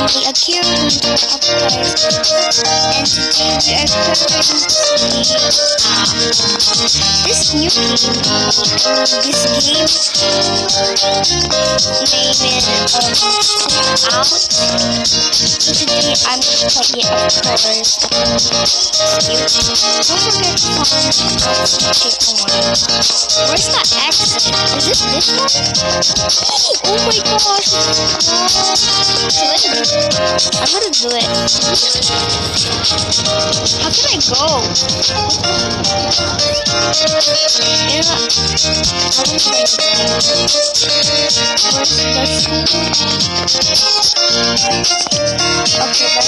me, Akira Winter Uprise, and today we are covering this new game. This game name is Out. So today I'm gonna play it, of course. Cute. Don't forget to follow me on Chick1. Where's the exit? Is it this one? Oh my gosh! I'm gonna do it. How can I go? Where's the school? Okay, that's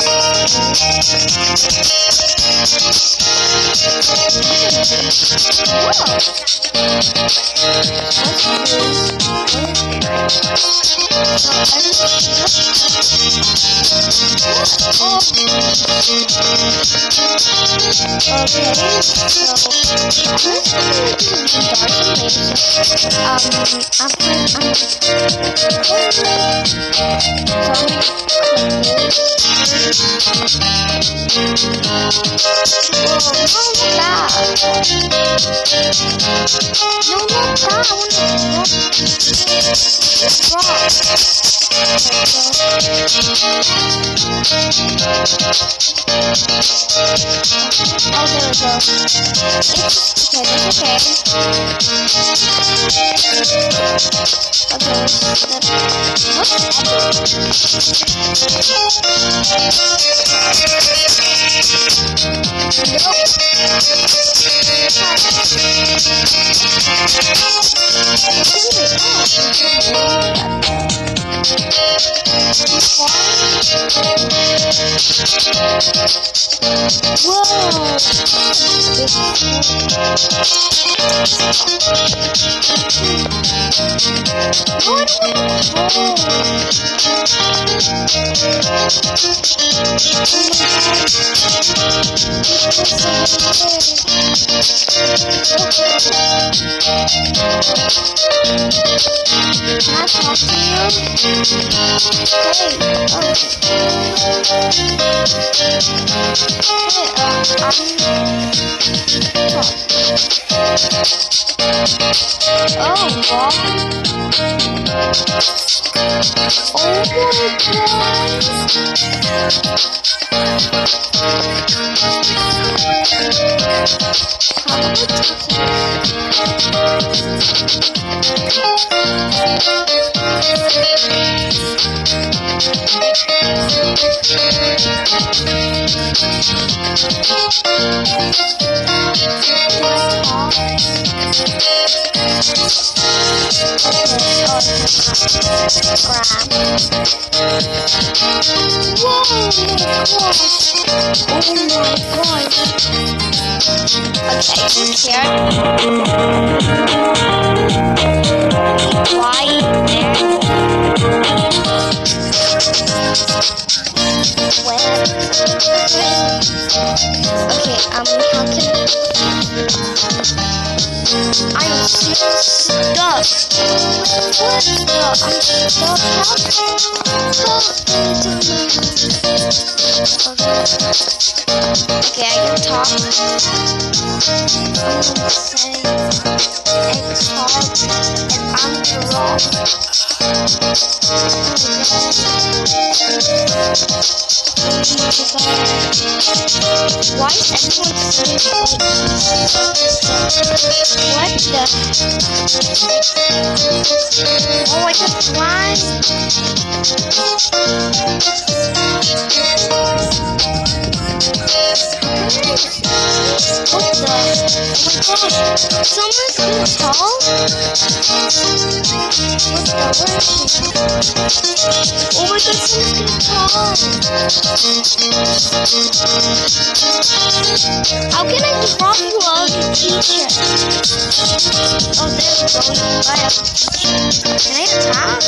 how can I drop you all the teacher? Oh, there we go. Can I attack?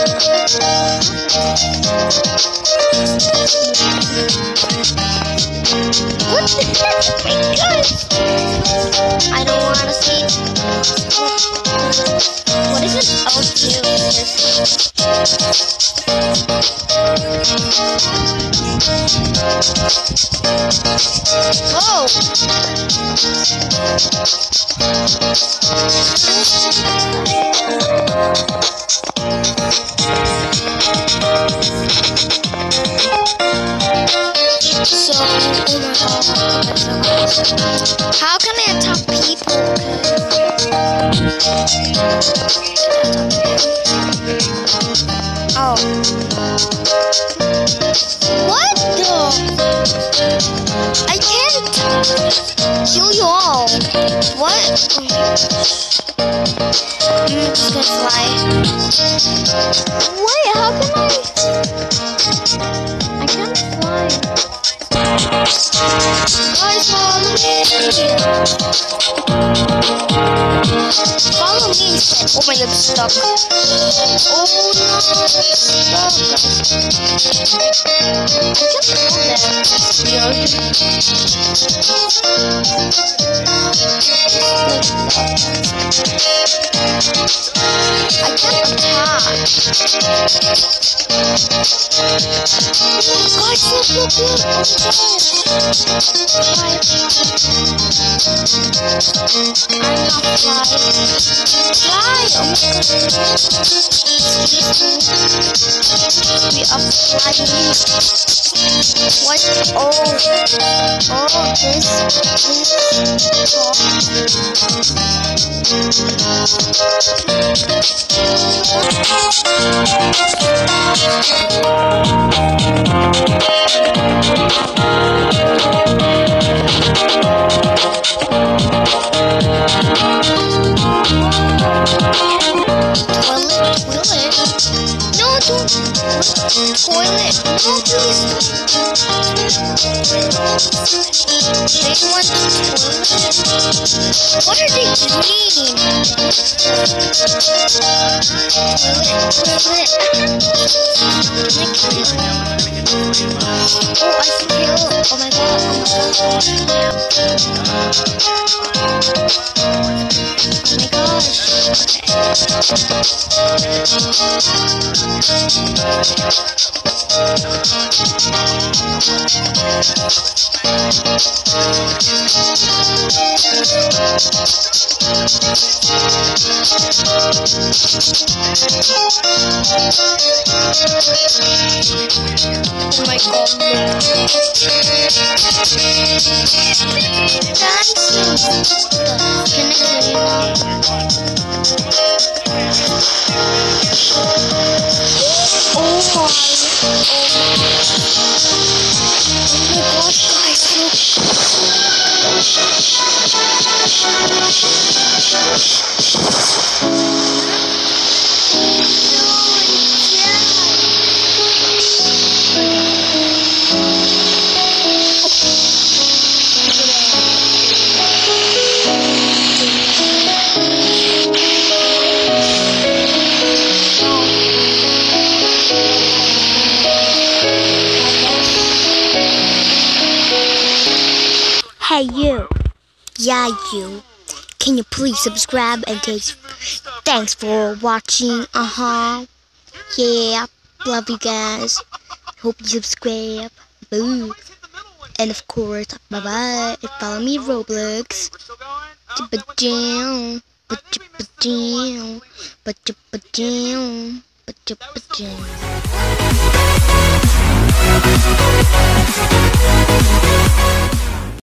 What the heck? Oh my gosh! I don't wanna see. What is this O2? Whoa! So, oh my god. How can I attack people? Oh. What the? I can't kill you all. What? I'm just gonna fly. Wait, how can I can't fly. Guys, follow me instead. Oh my god, stuck. Oh no, stuck. I can't hold that. That's weird. I can't attack. Guys, look. I'm not fly. Oh my god. We are flying. What? Oh, this. Toilet. No, please. They want the toilet. What are they doing? Toilet. Oh, I can kill. Oh my god. Oh my gosh. Oh my god. Can I kill you now? Oh my gosh, guys, Hey you, yeah you, can you please subscribe and thanks for watching, yeah, love you guys, hope you subscribe, boo, and of course, bye bye, and follow me Roblox, ba-jam.